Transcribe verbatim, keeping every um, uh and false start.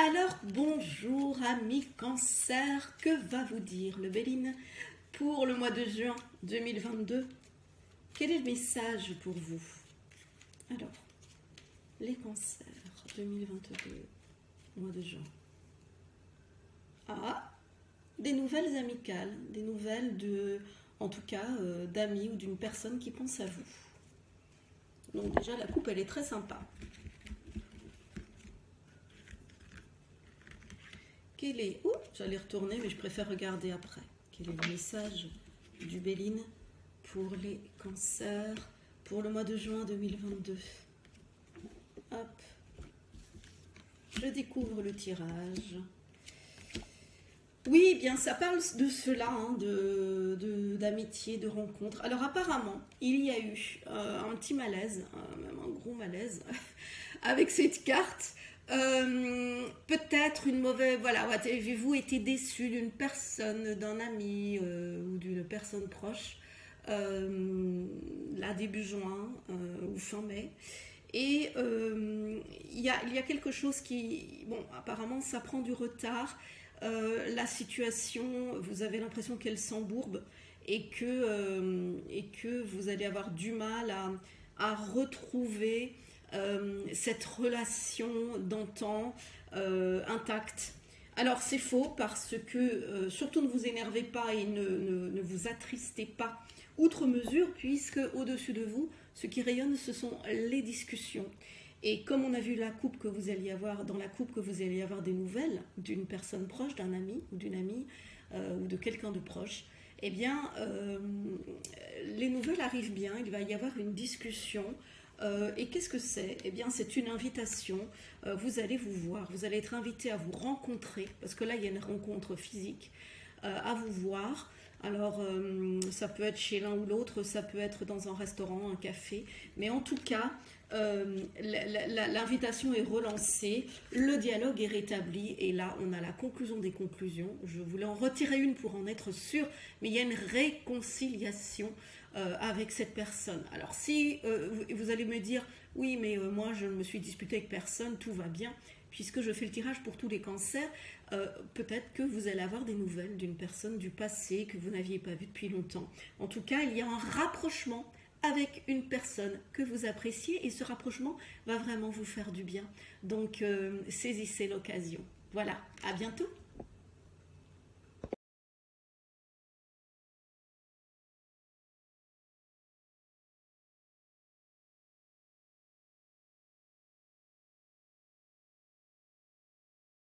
Alors, bonjour amis Cancer, que va vous dire le Béline pour le mois de juin deux mille vingt-deux? Quel est le message pour vous? Alors, les Cancers deux mille vingt-deux, mois de juin. Ah, des nouvelles amicales, des nouvelles de, en tout cas, euh, d'amis ou d'une personne qui pense à vous. Donc déjà, la coupe, elle est très sympa. Quel est... Ouh, j'allais retourner, mais je préfère regarder après. Quel est le message du Béline pour les Cancers pour le mois de juin deux mille vingt-deux? Hop. Je découvre le tirage. Oui, bien, ça parle de cela, hein, de, de, d'amitié, de rencontre. Alors apparemment, il y a eu euh, un petit malaise, euh, même un gros malaise, avec cette carte. Euh, peut-être une mauvaise... Voilà, avez-vous été déçu d'une personne, d'un ami euh, ou d'une personne proche, euh, là, début juin euh, ou fin mai. Et euh, il y a, il y a quelque chose qui... Bon, apparemment, ça prend du retard. Euh, la situation, vous avez l'impression qu'elle s'embourbe et que, euh, et que vous allez avoir du mal à, à retrouver euh, cette relation d'antan euh, intacte. Alors c'est faux parce que euh, surtout ne vous énervez pas et ne, ne, ne vous attristez pas outre mesure, puisque au-dessus de vous, ce qui rayonne, ce sont les discussions. Et comme on a vu la coupe que vous alliez avoir, dans la coupe que vous alliez avoir des nouvelles d'une personne proche, d'un ami ou d'une amie euh, ou de quelqu'un de proche, eh bien, euh, les nouvelles arrivent bien, il va y avoir une discussion. Euh, et qu'est-ce que c'est? Eh bien, c'est une invitation. Euh, vous allez vous voir, vous allez être invité à vous rencontrer, parce que là, il y a une rencontre physique, euh, à vous voir. Alors, euh, ça peut être chez l'un ou l'autre, ça peut être dans un restaurant, un café, mais en tout cas, euh, l'invitation est relancée, le dialogue est rétabli, et là, on a la conclusion des conclusions. Je voulais en retirer une pour en être sûre, mais il y a une réconciliation euh, avec cette personne. Alors, si euh, vous, vous allez me dire, oui, mais euh, moi, je ne me suis disputée avec personne, tout va bien, puisque je fais le tirage pour tous les cancers, euh, peut-être que vous allez avoir des nouvelles d'une personne du passé que vous n'aviez pas vue depuis longtemps. En tout cas, il y a un rapprochement avec une personne que vous appréciez et ce rapprochement va vraiment vous faire du bien. Donc, euh, saisissez l'occasion. Voilà, à bientôt.